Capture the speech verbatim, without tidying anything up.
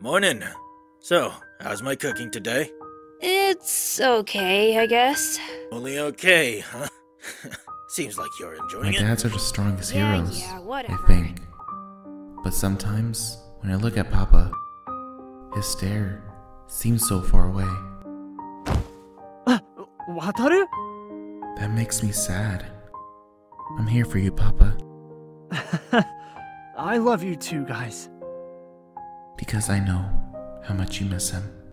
Morning. So, how's my cooking today? It's okay, I guess. Only okay, huh? Seems like you're enjoying My it. dads are the strongest Yeah, heroes, yeah, I whatever. think. But sometimes, when I look at Papa, his stare seems so far away. Wataru? That makes me sad. I'm here for you, Papa, I love you too, guys. because I know how much you miss him.